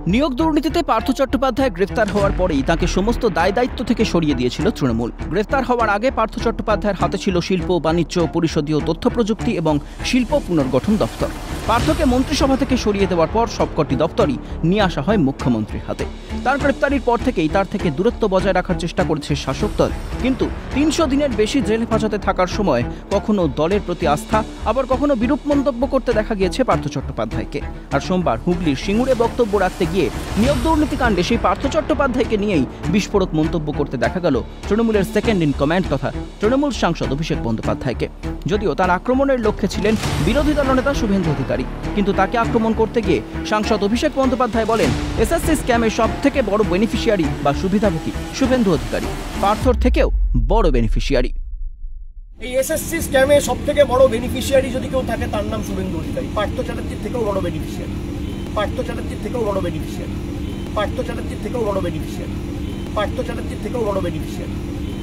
নিয়োগ দুর্নীতিতে পার্থ চট্টোপাধ্যায় গ্রেফতার হওয়ার পরেই তাকে সমস্ত দায় দায়িত্ব থেকে সরিয়ে দিয়েছিল তৃণমূল। গ্রেফতার হওয়ার আগে পার্থ চট্টোপাধ্যায়ের হাতে ছিল শিল্প, বাণিজ্য, পরিষদীয় তথ্য প্রযুক্তি এবং শিল্প পুনর্গঠন দফতর। পার্থকে মন্ত্রিসভা থেকে সরিয়ে দেওয়ার পর সবকটি দপ্তরই নিয়ে আসা হয় মুখ্যমন্ত্রীর হাতে। তার গ্রেফতারির পর থেকেই তার থেকে দূরত্ব বজায় রাখার চেষ্টা করেছে শাসক দল। কিন্তু ৩০০ দিনের বেশি জেল হেফাজতে থাকার সময় কখনো দলের প্রতি আস্থা, আবার কখনো বিরূপ মন্তব্য করতে দেখা গিয়েছে পার্থ চট্টোপাধ্যায়কে। আর সোমবার হুগলির সিঙ্গুরে বক্তব্য রাখতে গিয়ে নিয়োগ দুর্নীতি কাণ্ডে সেই পার্থ চট্টোপাধ্যায়কে নিয়েই বিস্ফোরক মন্তব্য করতে দেখা গেল তৃণমূলের সেকেন্ড ইন কমান্ড তথা তৃণমূল সাংসদ অভিষেক বন্দ্যোপাধ্যায়কে। যদিও তার আক্রমণের লক্ষ্যে ছিলেন বিরোধী দলনেতা শুভেন্দু অধিকারী, কিন্তু তাকে আক্রমণ করতে গিয়ে সাংসদ অভিষেক বন্দ্যোপাধ্যায় বলেন এসএসসি স্ক্যামের সব থেকে বড় বেনিফিশিয়ারি বা সুবিধাভোগী শুভেন্দু অধিকারী, পার্থর থেকেও বড় বেনিফিশিয়ারি। এই এসএসসি স্ক্যামে সব থেকে বড় বেনিফিশিয়ারি যদি কেউ থাকে তার নাম শুভেন্দু অধিকারী। পার্থ চ্যাটার্জির থেকেও বড় বেনিফিশিয়ারি, পার্থ চ্যাটার্জির থেকেও বড় বেনিফিশিয়ারি, পার্থ চ্যাটার্জির থেকেও বড় বেনিফিশিয়ারি, পার্থ চ্যাটার্জির থেকেও বড় বেনিফিশিয়ারি,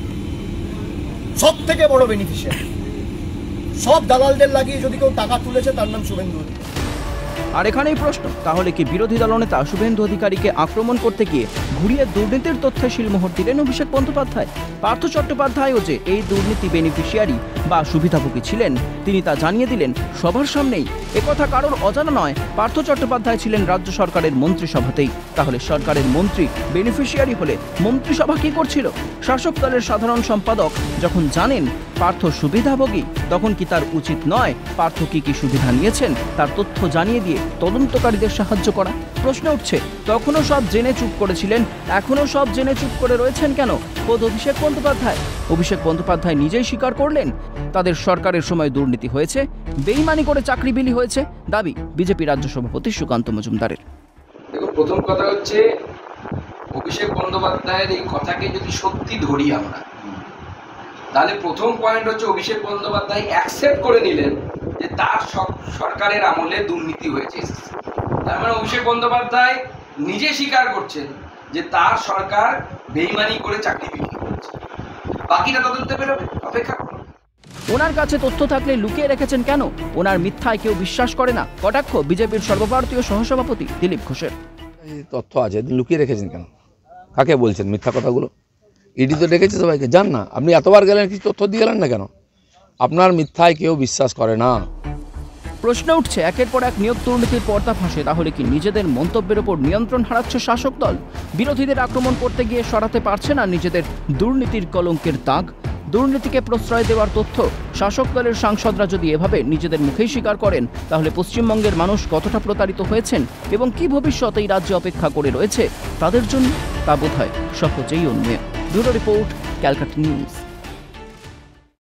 সব থেকে বড় বেনিফিশিয়ারি। সব দালালদের লাগিয়ে যদি কেউ টাকা তুলেছে তার নাম শুভেন্দু অধিকারী। আর এখানেই প্রশ্ন, তাহলে কি বিরোধী দলনেতা শুভেন্দু অধিকারীকে আক্রমণ করতে গিয়ে ঘুরিয়ে দুর্নীতির তথ্যে শিলমোহর দিলেন অভিষেক বন্দ্যোপাধ্যায়? পার্থ চট্টোপাধ্যায়ও যে এই দুর্নীতি বেনিফিশিয়ারি বা সুবিধাভোগী ছিলেন তিনি তা জানিয়ে দিলেন সবার সামনেই। একথা কারোর অজানা নয়, পার্থ চট্টোপাধ্যায় ছিলেন রাজ্য সরকারের মন্ত্রিসভাতেই। তাহলে সরকারের মন্ত্রী বেনিফিশিয়ারি হলে মন্ত্রিসভা কি করছিল? শাসক দলের সাধারণ সম্পাদক যখন জানেন পার্থ সুবিধাভোগী, তখন কি তার উচিত নয় পার্থ কি কি সুবিধা নিয়েছেন তার তথ্য জানিয়ে দিয়ে তদন্তকারীদের সাহায্য করা? প্রশ্ন উঠছে, তখনও সব জেনে চুপ করেছিলেন, এখনও সব জেনে চুপ করে রয়েছেন কেন খোদ অভিষেক বন্দ্যোপাধ্যায়? অভিষেক বন্দ্যোপাধ্যায় নিজেই স্বীকার করলেন তাদের সরকারের সময় দুর্নীতি হয়েছে, বেইমানি করে চাকরি বিলি হয়েছে, দাবি বিজেপি রাজ্য সভাপতি সুকান্ত মজুমদারের। দেখো, প্রথম কথা হচ্ছে অভিষেক বন্দ্যোপাধ্যায়ের এই কথাকে যদি সত্যি ধরি আমরা, তাহলে প্রথম পয়েন্ট হচ্ছে অভিষেক বন্দ্যোপাধ্যায় অ্যাকসেপ্ট করে নিলেন যে তার সরকারের আমলে দুর্নীতি হয়েছে। তার মানে অভিষেক বন্দ্যোপাধ্যায় নিজে স্বীকার করছেন যে তার সরকার বেইমানি করে চাকরি বিক্রি করেছে। বাকিটা তদন্তে বেরোবে, অপেক্ষা করুন। ওনার কাছে তথ্য থাকলে লুকিয়ে রেখেছেন কেন? ওনার মিথ্যায় কেউ বিশ্বাস করে না, কটাক্ষ বিজেপির সর্বভারতীয় সহসভাপতি দিলীপ ঘোষের। তথ্য আছে, লুকিয়ে রেখেছেন কেন? কাকে বলছেন মিথ্যা কথাগুলো? ইডি তো ডেকেছে সবাইকে, যান না। আপনি এতবার গেলেন, কিছু তথ্য দিয়ে গেলেন না কেন? আপনার মিথ্যায় কেউ বিশ্বাস করে না। প্রশ্ন উঠছে, একের পর এক নিয়োগ দুর্নীতির পর্দা ফাঁসে, তাহলে কি নিজেদের মন্তব্যের ওপর নিয়ন্ত্রণ হারাচ্ছে শাসক দল? বিরোধীদের আক্রমণ করতে গিয়ে সরাতে পারছে না নিজেদের দুর্নীতির কলঙ্কের দাগ? দুর্নীতিকে প্রশ্রয় দেওয়ার তথ্য শাসক দলের সাংসদরা যদি এভাবে নিজেদের মুখেই স্বীকার করেন, তাহলে পশ্চিমবঙ্গের মানুষ কতটা প্রতারিত হয়েছেন এবং কি ভবিষ্যৎ এই রাজ্যে অপেক্ষা করে রয়েছে তাদের জন্য, তা বোধহয় সহজেই অনুমেয়। Bureau report, Calcutta news.